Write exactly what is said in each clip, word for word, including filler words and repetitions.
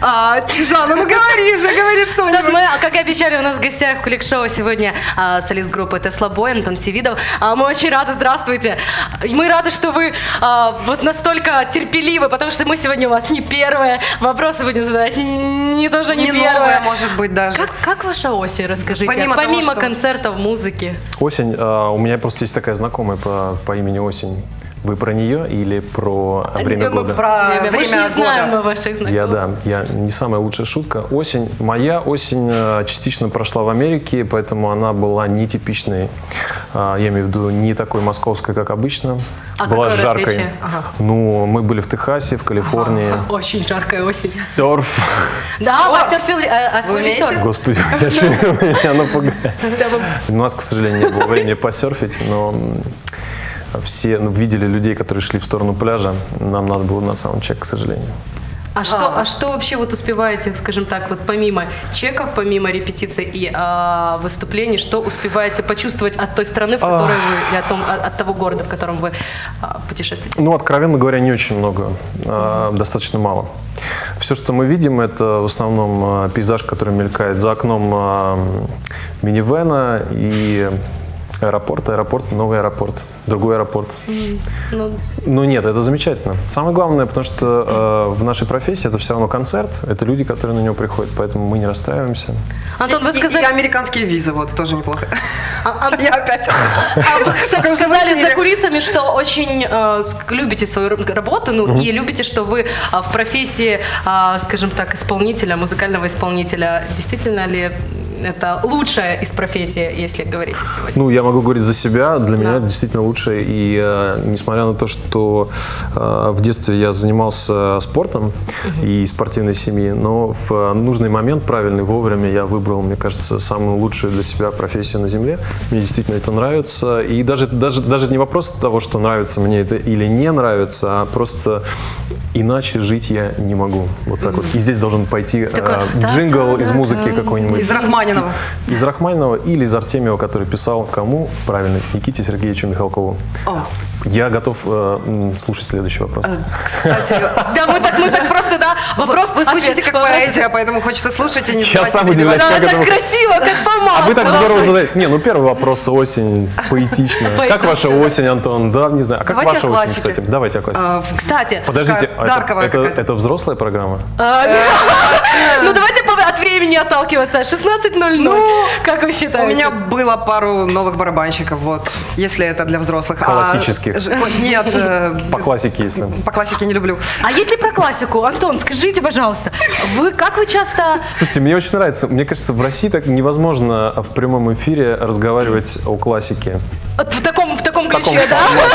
А, Жанна, ну говори же, говори что-нибудь. Мы, как и обещали, у нас в гостях в Кулик-шоу сегодня а, солист группы Tesla Boy Антон Севидов. А, мы очень рады, здравствуйте. И мы рады, что вы а, вот настолько терпеливы, потому что мы сегодня у вас не первые. Вопросы будем задавать не тоже не, не первые. Новая, может быть, даже. Как, как ваша осень, расскажите? Помимо, Помимо того, концертов, музыки. Осень. А, у меня просто есть такая знакомая по, по имени Осень. Вы про нее или про время мы года? Про время. Мы время не знаем года. мы ваших знакомых. Я, да, я не самая лучшая шутка. Осень, моя осень э, частично прошла в Америке, поэтому она была нетипичной, э, я имею в виду не такой московской, как обычно. А была какое жаркой. различие? Ага. Ну, мы были в Техасе, в Калифорнии. Ага, очень жаркая осень. Серф. Да, вы серфили, а, освоили серф? Господи, меня напугает. У нас, к сожалению, не было времени посерфить, но все ну, видели людей, которые шли в сторону пляжа. Нам надо было на саундчек, к сожалению. А что, а что вообще вот успеваете, скажем так, вот помимо чеков, помимо репетиций и а, выступлений, что успеваете почувствовать от той страны, в которой вы, и от, том, от, от того города, в котором вы а, путешествуете? Ну, откровенно говоря, не очень много, а, достаточно мало. Все, что мы видим, это в основном а, пейзаж, который мелькает за окном а, минивэна и аэропорт, аэропорт, новый аэропорт. Другой аэропорт. Mm-hmm. ну... ну нет, это замечательно. Самое главное, потому что э, в нашей профессии это все равно концерт, это люди, которые на него приходят, поэтому мы не расстраиваемся. Антон, вы сказали... И, и американские визы, вот, тоже неплохо. А, а... Я опять... А вы, кстати, сказали за кулисами, что очень э, любите свою работу, ну mm-hmm. и любите, что вы э, в профессии, э, скажем так, исполнителя, музыкального исполнителя. Действительно ли это лучшая из профессий, если говорить сегодня? Ну, я могу говорить за себя. Для да. меня это действительно лучше. И э, несмотря на то, что э, в детстве я занимался спортом uh-huh. и спортивной семьей, но в нужный момент, правильный, вовремя я выбрал, мне кажется, самую лучшую для себя профессию на земле. Мне действительно это нравится. И даже, даже, даже не вопрос того, что нравится мне это или не нравится, а просто иначе жить я не могу. Вот так mm-hmm. вот. И здесь должен пойти Такой, э, джингл из музыки какой-нибудь. Из Рахманинова. Из Рахманинова или из Артемьева, который писал кому? Правильно, Никите Сергеевичу Михалкову. Oh. Я готов э, слушать следующий вопрос. Кстати, да, мы так, мы так просто, да, вопрос. Вы слышите, как поэзия, поэтому хочется слушать и не Я сам удивляюсь, как это. красиво, как по маслу. А вы так здорово задаете. Не, ну первый вопрос, осень, поэтично. Как ваша осень, Антон? Да, не знаю. А как ваша осень, кстати? Давайте о классике. Кстати. Подождите, это взрослая программа? Ну давайте от времени отталкиваться. шестнадцать ноль ноль. Как вы считаете? У меня было пару новых барабанщиков, вот, если это для взрослых. Классических? Нет. По классике, если. По классике не люблю. А если про классику, Антон, скажите, пожалуйста, вы как вы часто... Слушайте, мне очень нравится. Мне кажется, в России так невозможно в прямом эфире разговаривать о классике. В таком, в таком ключе, таком да?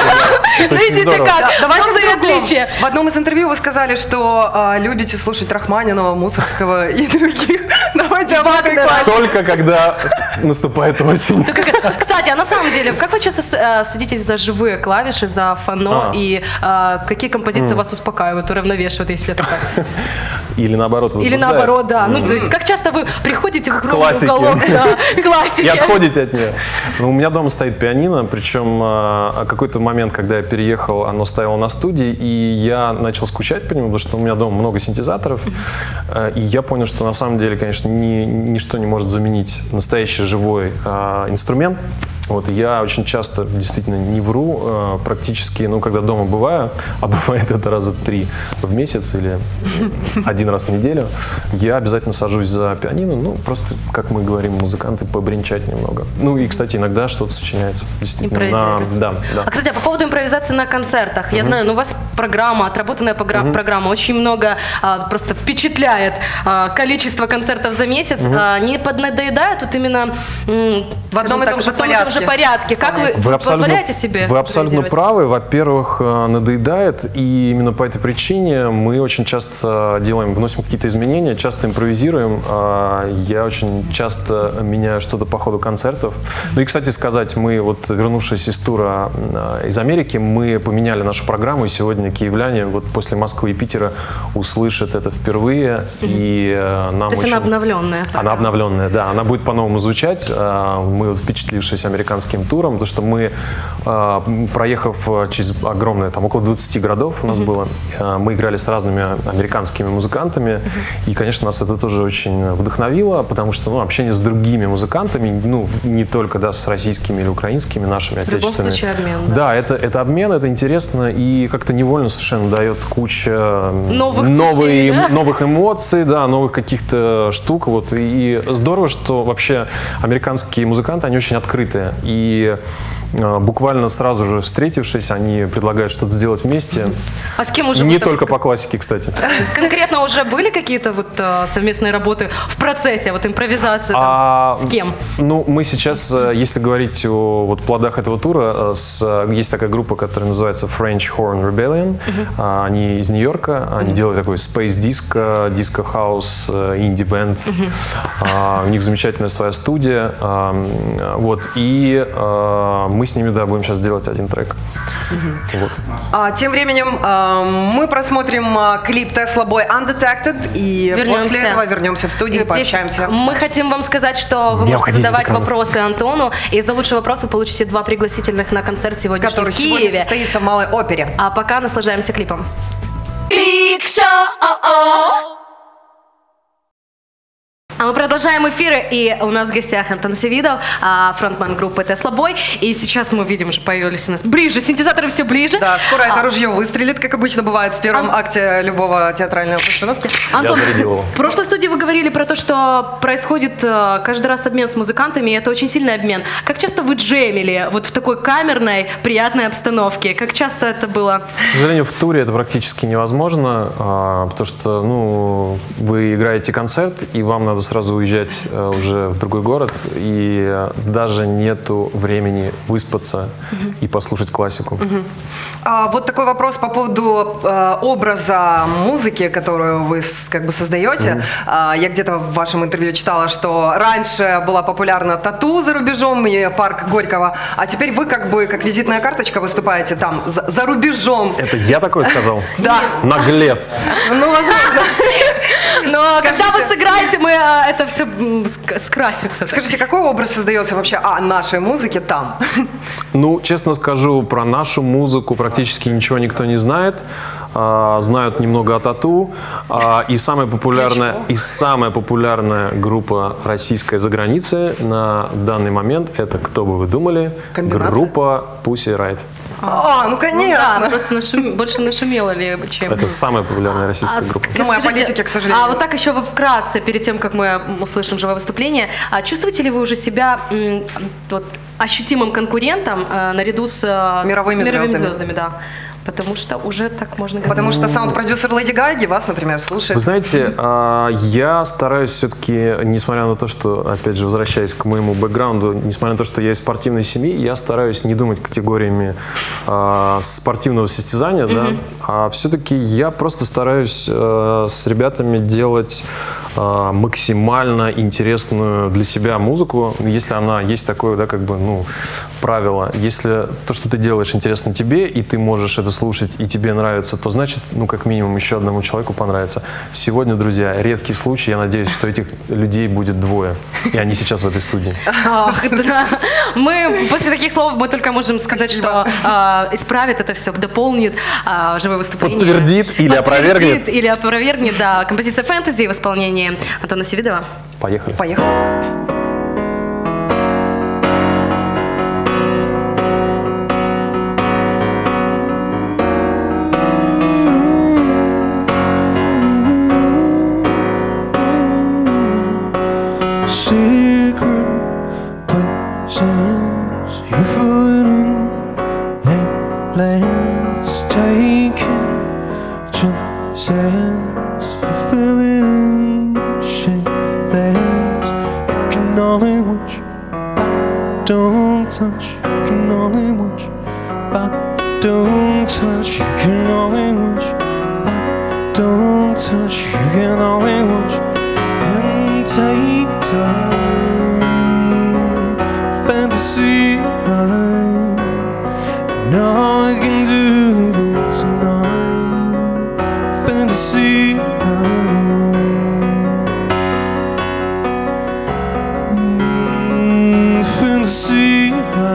Ну идите как, давайте отличие. В одном из интервью вы сказали, что э, любите слушать Рахманинова, Мусоргского и других. Давайте об этой классике. Только когда наступает осень. Кстати, а на самом деле, как вы часто э, садитесь за живые клавиши, за фано, а. и э, какие композиции mm. вас успокаивают, уравновешивают, если это так? Или наоборот возбуждают? Или наоборот, да. Mm. Ну, то есть, как часто вы приходите в классики. уголок, да, классики. И отходите от нее. Ну, у меня дома стоит пианино, причем э, какой-то момент, когда я переехал, оно стояло на студии, и я начал скучать по нему, потому что у меня дома много синтезаторов, э, и я понял, что на самом деле, конечно, ни, ничто не может заменить настоящий живой э, инструмент. Вот, я очень часто, действительно, не вру, э, практически, ну, когда дома бываю, а бывает это раза три в месяц или один раз в неделю, я обязательно сажусь за пианино, ну, просто, как мы говорим, музыканты, побренчать немного. Ну, и, кстати, иногда что-то сочиняется, действительно. На, да, да. А, кстати, по поводу импровизации на концертах, я mm-hmm. знаю, ну, у вас программа, отработанная программа, mm-hmm. программа очень много, а, просто впечатляет а, количество концертов за месяц, mm-hmm. а, не поднадоедает вот именно м, в одном и том же порядке. порядке. Как вы, вы позволяете себе? Вы абсолютно правы. Во-первых, надоедает, и именно по этой причине мы очень часто делаем, вносим какие-то изменения, часто импровизируем. Я очень часто меняю что-то по ходу концертов. Ну и, кстати сказать, мы, вот вернувшись из тура из Америки, мы поменяли нашу программу, и сегодня киевляне вот после Москвы и Питера услышат это впервые. И нам То есть очень... она обновленная? Она обновленная, да. Она будет по-новому звучать. Мы, впечатлившись американцами, американским туром, потому что мы, проехав через огромное, там около двадцати городов у нас mm-hmm. было, мы играли с разными американскими музыкантами, mm-hmm. и, конечно, нас это тоже очень вдохновило, потому что, ну, общение с другими музыкантами, ну, не только, да, с российскими или украинскими, нашими отечественными. В любом случае обмен, да. Да, это, это обмен, это интересно, и как-то невольно совершенно дает куча новых, новые, путей, да? новых эмоций, да, новых каких-то штук, вот, и здорово, что вообще американские музыканты, они очень открытые, и буквально сразу же встретившись, они предлагают что-то сделать вместе. А с кем уже? Не только по классике, кстати. Конкретно уже были какие-то вот совместные работы в процессе, вот импровизации? Там, а, с кем? Ну, мы сейчас, если говорить о вот плодах этого тура, с, есть такая группа, которая называется French Horn Rebellion. Uh-huh. Они из Нью-Йорка, они uh-huh. делают такой space disco, disco house, инди-бенд. Uh-huh. а, у них замечательная своя студия. А, вот, и а, мы с ними, да, будем сейчас делать один трек. Uh-huh. Вот. А, тем временем а, мы просмотрим а, клип Tesla Boy Undetected, и вернемся. После этого вернемся в студию, здесь пообщаемся. Мы хотим вам сказать, что вы Не можете задавать вопросы Антону, и за лучший вопрос вы получите два пригласительных на концерт сегодняшний который в Киеве. Сегодня состоится в Малой опере. А пока наслаждаемся клипом. А мы продолжаем эфиры, и у нас в гостях Антон Севидов, фронтмен группы Tesla Boy. И сейчас мы видим, уже появились у нас ближе, синтезаторы все ближе. Да, скоро а... это ружье выстрелит, как обычно бывает в первом а... акте любого театральной постановки. Антон, в прошлой студии вы говорили про то, что происходит каждый раз обмен с музыкантами, и это очень сильный обмен. Как часто вы джемили вот в такой камерной, приятной обстановке? Как часто это было? К сожалению, в туре это практически невозможно, потому что, ну, вы играете концерт, и вам надо сразу уезжать э, уже в другой город, и э, даже нету времени выспаться uh-huh. и послушать классику. Uh-huh. А, вот такой вопрос по поводу э, образа музыки, которую вы как бы создаете. Uh-huh. А, я где-то в вашем интервью читала, что раньше была популярна тату за рубежом и парк Горького, а теперь вы как бы как визитная карточка выступаете там за, за рубежом. Это я такое сказал? Да. Наглец. Ну, возможно. Но когда вы сыграете, мы это все скрасится. Скажите, какой образ создается вообще о нашей музыке там? Ну, честно скажу, про нашу музыку практически ничего никто не знает. А, знают немного о тату. А, и, самая популярная, и самая популярная группа российская за границей на данный момент — это, кто бы вы думали, комбинация? Группа Pussy Riot. А, ну конечно. Ну, да, просто нашум... больше нашумело ли, чем... Это самая популярная российская а, группа. Ну, мы о политике, к сожалению. А вот так еще вкратце, перед тем, как мы услышим живое выступление, а чувствуете ли вы уже себя м, вот, ощутимым конкурентом а, наряду с мировыми, мировыми звездами? звездами, да? Потому что уже так можно говорить. Потому что саунд-продюсер Леди Гаги вас, например, слушает. Вы знаете, я стараюсь все-таки, несмотря на то, что, опять же, возвращаясь к моему бэкграунду, несмотря на то, что я из спортивной семьи, я стараюсь не думать категориями спортивного состязания, mm-hmm. да, а все-таки я просто стараюсь с ребятами делать максимально интересную для себя музыку, если она есть такое, да, как бы, ну, правило. Если то, что ты делаешь, интересно тебе, и ты можешь это слушать, и тебе нравится, то значит, ну, как минимум, еще одному человеку понравится. Сегодня, друзья, редкий случай, я надеюсь, что этих людей будет двое, и они сейчас в этой студии. Ах, да. Мы после таких слов мы только можем сказать, Спасибо. что э, исправит это все, дополнит э, живое выступление. Подтвердит или Подтвердит опровергнет. или опровергнет, да. Композиция «Фэнтези» в исполнении Антона Севидова. Поехали. Поехали. Fantasy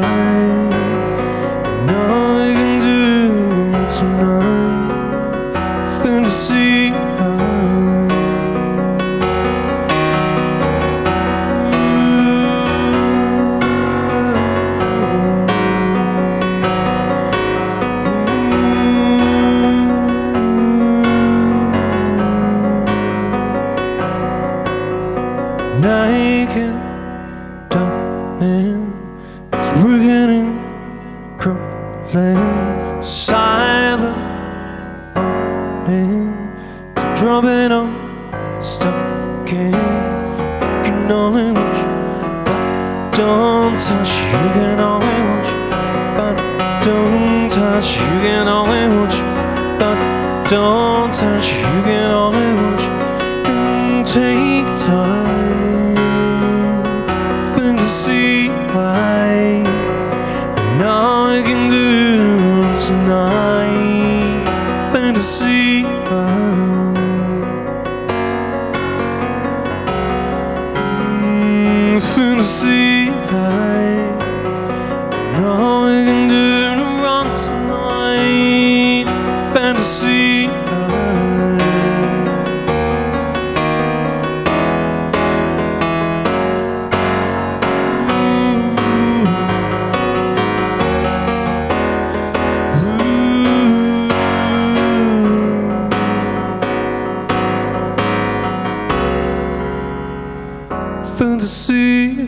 shaking, darling, it's working and crumbling, silent, morning, it's dropping on, stuck in, you can only wish, but don't touch, you can only watch, but don't touch, you can only watch, but don't touch, you can only watch, and take time for to see why, and all I can do tonight, for to see why, mm, for to see why, and all I can do to run tonight, fantasy. Fantasy,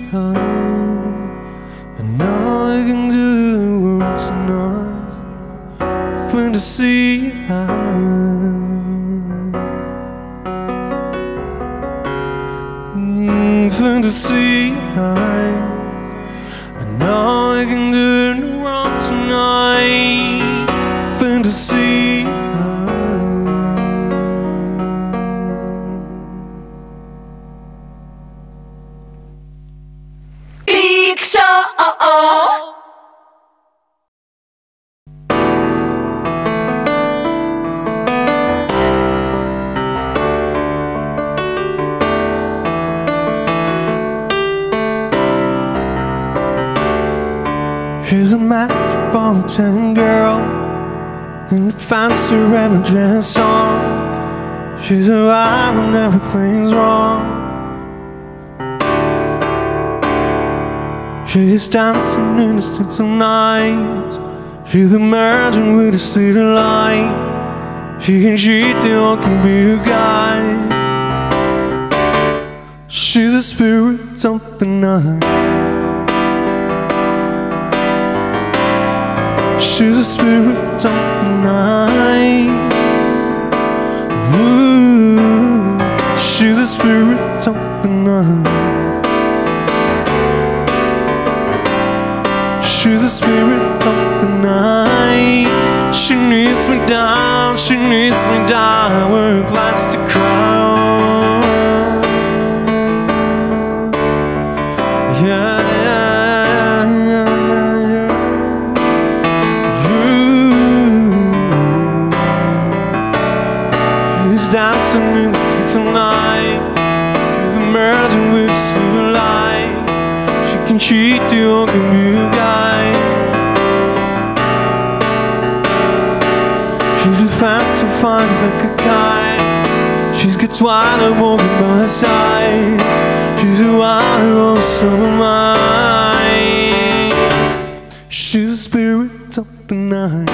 and all I can do tonight. Fantasy, mm, fantasy, and all I can do tonight. Fantasy. She's a metropolitan girl in a fancy red dress on. She's a vibe when everything's wrong. She's dancing in the street tonight. She's emerging with the city light. She can cheat, they all can be a guide. She's a spirit of the night. She's a spirit of the night. Ooh, she's a spirit of the night. She's a spirit of the night. She needs me down, she needs me down where a plastic crown. Yeah. Dancing in the streets tonight. She's emerging with the silver light. She can cheat the old new guy. She's a phantom fine like a kite. She's got twilight walking by her side. She's a wild summer mind. She's a spirit of the night.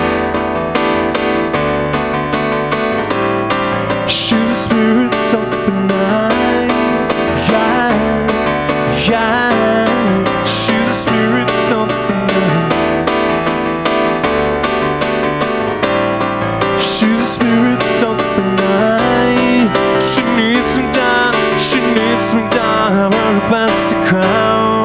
She's a spirit of the night, yeah, yeah. She's a spirit of the night. She's a spirit of the night. She needs me down, she needs me down where a plastic crown.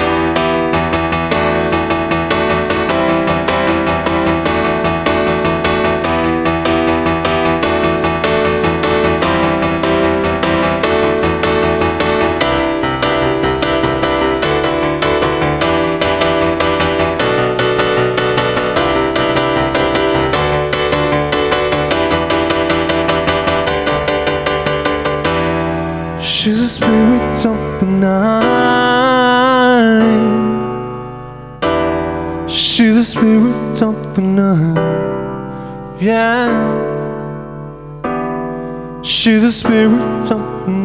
She's a spirit of the night. She's a spirit of the night, yeah. She's a spirit of the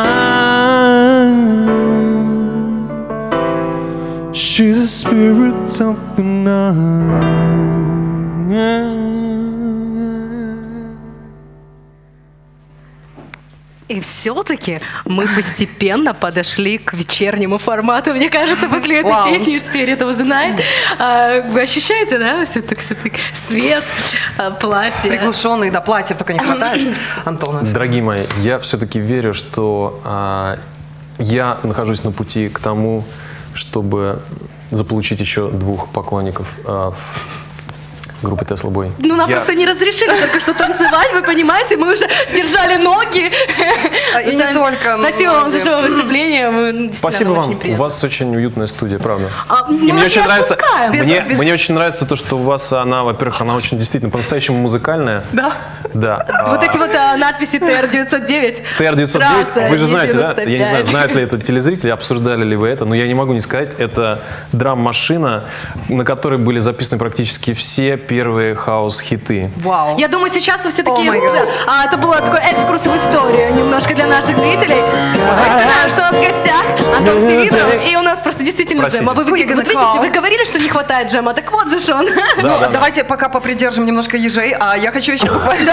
night. She's a spirit of the night, yeah. И все-таки мы постепенно подошли к вечернему формату. Мне кажется, после этой Лаунж. песни Spirit of the Night а, вы ощущаете, да, все так, все так, свет, а, платье. Приглушенные, да, платьев только не хватает, Антона. Дорогие мои, я все-таки верю, что а, я нахожусь на пути к тому, чтобы заполучить еще двух поклонников а, группы Tesla Boy. Ну, нам Я- просто не разрешили только что танцевать, вы понимаете, мы уже держали ноги. А, и не только Спасибо вам за ноги. живое выступление. Вы, действительно, Спасибо очень вам. У приятно. вас очень уютная студия, правда. А, мы И мне вас очень не нравится, отпускаем. Без- мне, без- мне очень нравится то, что у вас она, во-первых, она очень действительно по-настоящему музыкальная. Да. Да. Вот А, эти вот а, надписи Т Р девятьсот девять. Т Р девятьсот девять, Трасса вы же знаете, да? девяносто Я не знаю, пять. знают ли это телезрители, обсуждали ли вы это, но я не могу не сказать, это драм-машина, на которой были записаны практически все первые хаус-хиты. Вау. Я думаю, сейчас вы все О такие, май «Ну да». гад. А это был такой экскурс в историю немножко для наших зрителей. Представляем, что у нас в гостях Антон Севидов, и у нас просто действительно Простите. джем. А вы, вы- Ой, вот видите, вау. вы говорили, что не хватает джема, так вот же ж он. Да, Ну, да, да. давайте пока попридержим немножко ежей, а я хочу еще буквально...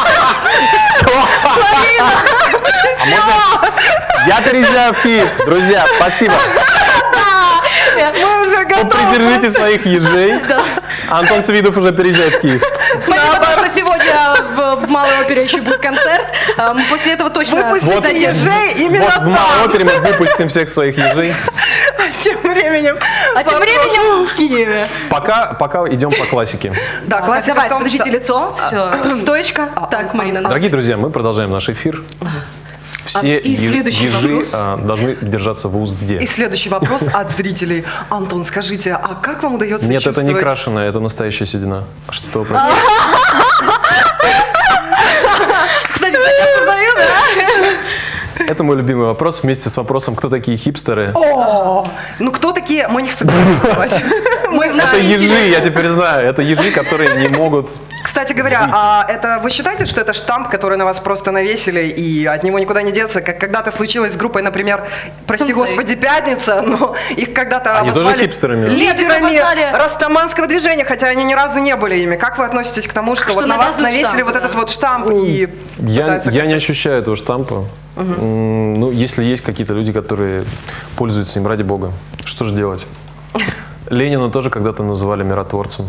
Я переезжаю в Киев, друзья, спасибо. Мы уже готовы. Попридержите своих ежей. Антон Севидов уже переезжает в Киев. Потому что сегодня в, в Малой опере еще будет концерт. А, мы после этого точно Выпустите Вот. ежей именно Вот в там. Малой опере мы выпустим всех своих ежей. Тем временем. А тем вопрос- временем в Киеве. Пока, пока идем по классике. Да, Так, классика давайте, в том, подождите что- лицо. Все. Стоечка. Так, Марина. Дорогие друзья, мы продолжаем наш эфир. Все А, и е- следующий ежи вопрос. а, должны держаться в узде. И следующий вопрос от зрителей. Антон, скажите, а как вам удается Нет, это не чувствовать- крашеная, это настоящая седина. Что происходит? Кстати, сейчас узнаю, да? Это мой любимый вопрос вместе с вопросом, кто такие хипстеры. О, ну кто такие? Мы не согласны. Мы Это знаем. ежи, я теперь знаю. Это ежи, которые не могут... Кстати говоря, а это вы считаете, что это штамп, который на вас просто навесили и от него никуда не деться? Как когда-то случилось с группой, например, прости Сенсей. господи, «Пятница», но их когда-то Они тоже обозвали хипстерами? лидерами Нет, их обозвали- растаманского движения, хотя они ни разу не были ими. Как вы относитесь к тому, что, Что вот на вас навязывают навесили штамп, вот да. этот вот штамп и Я, пытаются- я не ощущаю этого штампа. М, Ну, если есть какие-то люди, которые пользуются им, ради бога, что же делать? Ленина тоже когда-то называли миротворцем.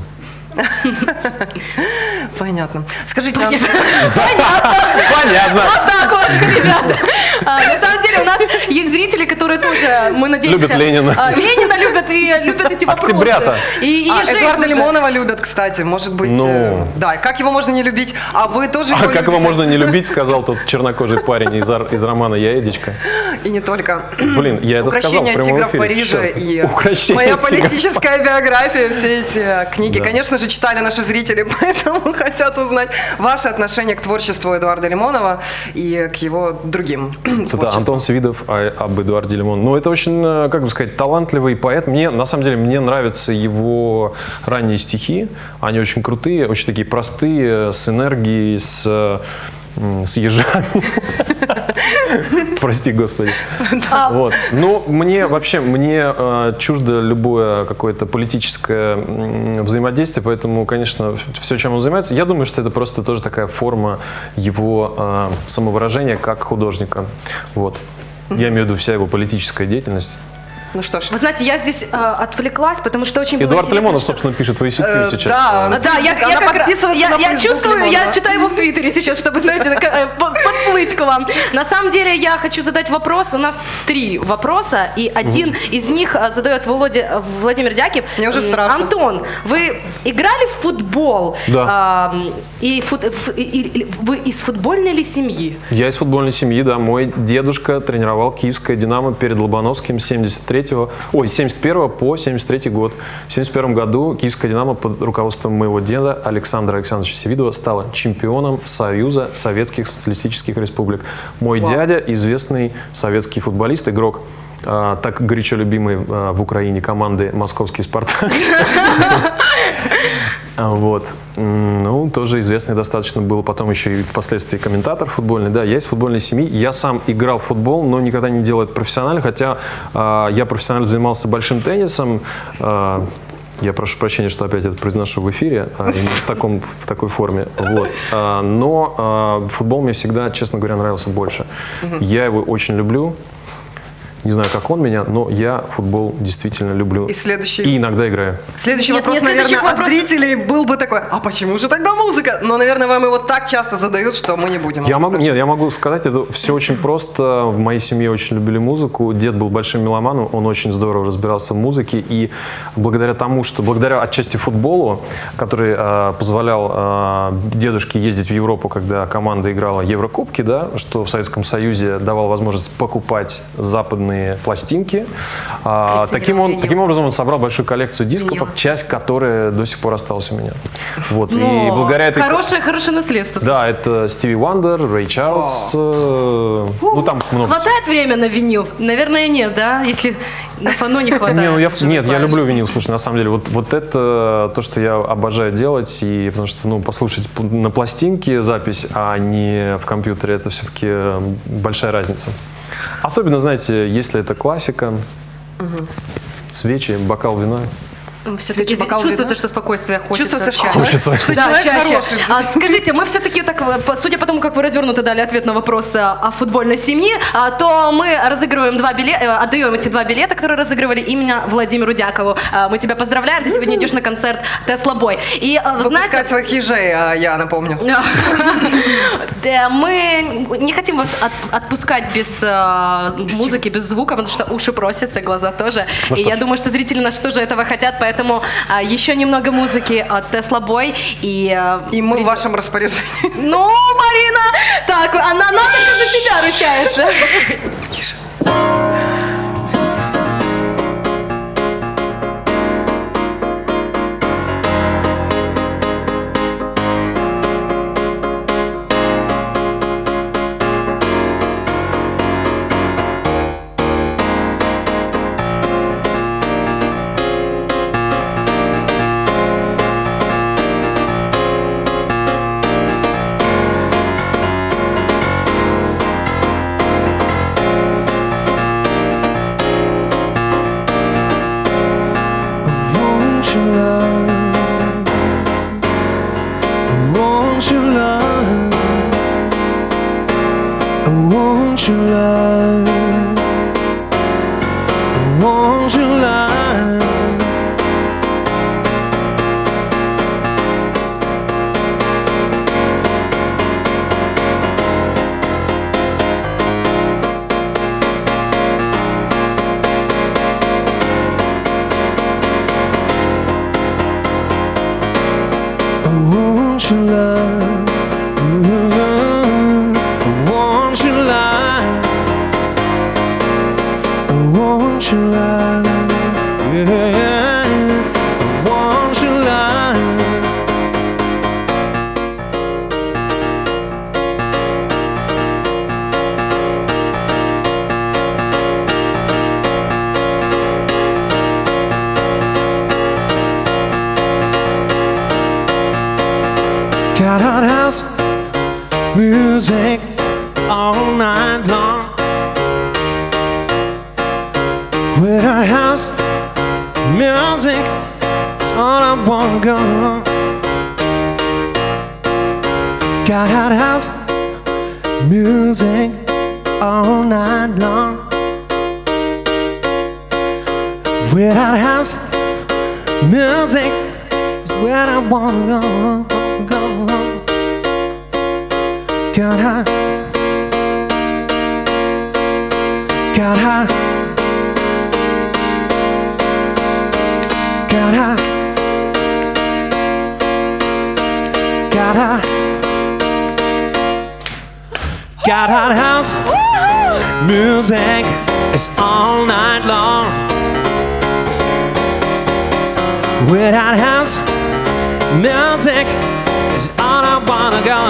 Понятно. Скажите, Антон, Понятно. Вот так вот, ребята. А, на самом деле у нас есть зрители, которые тоже, мы надеемся... Любят Ленина. а, Ленина любят и любят эти вопросы. Октябрята. И, и а, ежей Эдуарда тоже. Лимонова любят, кстати, может быть. Ну. э, Да, как его можно не любить? А вы тоже А его как его любите? можно не любить, сказал тот чернокожий парень из, ар- из романа «Я Эдичка». И не только. Блин, я это сказал в «Укрощение прямом тигра в эфире. Париже» Чёрт. и «Укрощение моя тигра». политическая биография, все эти э, книги, Да. конечно же, читали наши зрители, поэтому хотят узнать ваше отношение к творчеству Эдуарда Лимонова и к его другим Это творчествам. Антон Севидов а- об Эдуарде Лимонове. Ну, это очень, э, как бы сказать, талантливый поэт. Мне, на самом деле, мне нравятся его ранние стихи. Они очень крутые, очень такие простые, с энергией, с, э, м, с ежами. Прости, Господи. Вот. Ну, мне вообще, мне э, чуждо любое какое-то политическое м, взаимодействие, поэтому, конечно, все, чем он занимается, я думаю, что это просто тоже такая форма его э, самовыражения как художника. Вот. Я имею в виду вся его политическая деятельность. Ну что ж. Вы знаете, я здесь э, отвлеклась, потому что очень было Эдуард интересно, Лимонов, что- собственно, пишет в ай си кью Э, сейчас. да. А, Да, я, я Она как раз- подписывается я, на я Facebook чувствую, я Лимонова. читаю его в Твиттере сейчас, чтобы, знаете, так, э, по- подплыть к вам. На самом деле, я хочу задать вопрос. У нас три вопроса, и один из них э, задает Володя, Владимир Дякив. Мне уже М, страшно. Антон, вы играли в футбол? Да. А, и, фут- ф- и- и- вы из футбольной ли семьи? Я из футбольной семьи, да. Мой дедушка тренировал киевское «Динамо» перед Лобановским с семьдесят третьего, ой, с семьдесят первого по семьдесят третий год. В семьдесят первом году киевское «Динамо» под руководством моего деда Александра Александровича Севидова стало чемпионом Союза Советских Социалистических Республик. Мой Вау. дядя известный советский футболист, игрок а, так горячо любимой а, в Украине команды «Московский Спартак». А, Вот. М, Ну, тоже известный достаточно был потом еще и впоследствии комментатор футбольный. Да, я из футбольной семьи. Я сам играл в футбол, но никогда не делал это профессионально, хотя а, я профессионально занимался большим теннисом. а, Я прошу прощения, что опять это произношу в эфире, а именно в, таком, в такой форме. Вот. А, но а, футбол мне всегда, честно говоря, нравился больше. Угу. Я его очень люблю. Не знаю, как он меня, но я футбол действительно люблю. И следующий... И иногда играю. Следующий Нет, вопрос, нет, наверное, вопрос... от зрителей был бы такой: а почему же тогда музыка? Но, наверное, вам его так часто задают, что мы не будем. Я могу, нет, я могу сказать, это все очень просто. В моей семье очень любили музыку. Дед был большим меломаном, он очень здорово разбирался в музыке. И благодаря тому, что, благодаря отчасти футболу, который э, позволял э, дедушке ездить в Европу, когда команда играла Еврокубки, да, что в Советском Союзе давал возможность покупать западные пластинки. А, таким, он, таким образом он собрал большую коллекцию дисков, Винил. часть которой до сих пор осталась у меня. Вот. Но И благодаря этой... Хорошее, хорошее наследство. Да, это Стиви Уандер, Рэй Чарльз, э, ну там много. Хватает время на винил? Наверное, нет, да? Если на фано не хватает. Не, ну я, что нет, я бываешь. люблю винил, слушай, на самом деле, вот, вот это то, что я обожаю делать, и потому что, ну, послушать на пластинке запись, а не в компьютере, это все-таки большая разница. Особенно, знаете, если это классика, угу. свечи, бокал вина. Все-таки бокал чувствуется, вина? что спокойствие хочется. Чувствуется, что, Хочется. что Да, человек чаще. хороший. А, скажите, мы все-таки так, по- судя по тому, как вы развернуто дали ответ на вопрос а, о футбольной семье, а, то мы разыгрываем два билета, отдаем эти два билета, которые разыгрывали именно Владимиру Дякову. А, мы тебя поздравляем, ты сегодня идешь на концерт Тесла Бой. И а, вы Выпускать знаете, своих ежей, а, я напомню. да, мы не хотим вас от- отпускать без а, музыки, без звука, потому что уши просятся, глаза тоже. Ну И что я ж. думаю, что зрители наши тоже этого хотят, поэтому а, еще немного музыки от Тесла Бой. И, а, И мы в придет- вашем распоряжении. Ну, Марина, так, она, она только за себя ручается. Тише. Won't you love? Won't you love? Won't you love? Won't you love? Won't you love? Won't you love? Won't you love? Yeah. Won't you love? Got out house music all night long. With our house music, it's all I wanna go. Got out house music all night long. Without house music is where I wanna go, go. Got high, got high, got high, got high, got hot house music is all night long. Without house music is all I wanna go.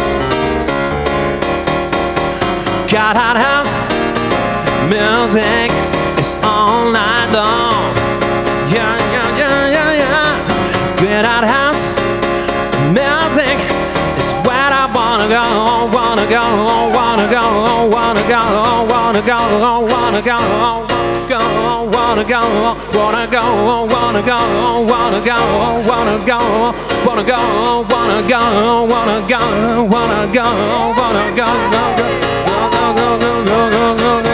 Got hot house music is all night long. Yeah, yeah, yeah, yeah, yeah. Get out house music is where I wanna go, wanna go, wanna go, wanna go, wanna go, wanna go, wanna go, wanna go. wanna go, wanna go, wanna go, wanna go, wanna go, wanna go, wanna go, wanna go, wanna go, wanna go, go, go, go, go, go, go, go, go, go.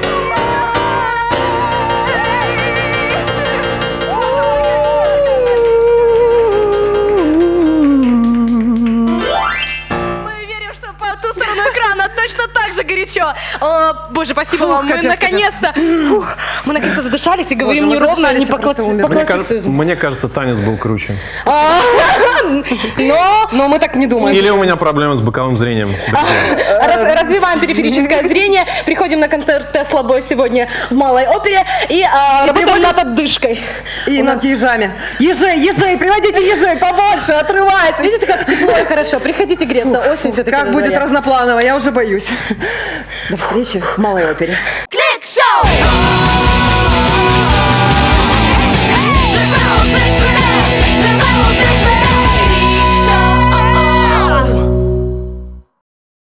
Точно так же горячо. О, боже, спасибо Фух, вам. Мы наконец-то, фух, мы наконец-то задышались и говорим боже, неровно, не по, класс... по классицизму. Мне кажется, танец был круче. Но, но мы так не думаем. Или у меня проблемы с боковым зрением. Раз, развиваем периферическое зрение. Приходим на концерт Тесла Бой сегодня в Малой опере и, а, и работаем над отдышкой. И у над нас... ежами. Ежей, ежей, приводите ежей побольше, отрывайтесь. Видите, как тепло и хорошо. Приходите греться. Осень все-таки. Как будет разнопланово, я уже боюсь. До встречи в Малой опере.